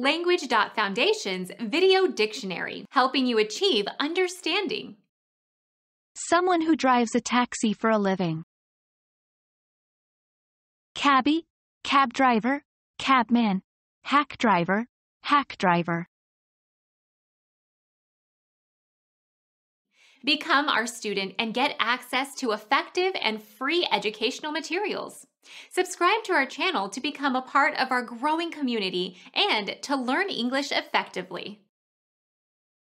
Language.Foundation's Video Dictionary, helping you achieve understanding. Someone who drives a taxi for a living. Cabbie, cab driver, cabman, hack driver, hack driver. Become our student and get access to effective and free educational materials. Subscribe to our channel to become a part of our growing community and to learn English effectively.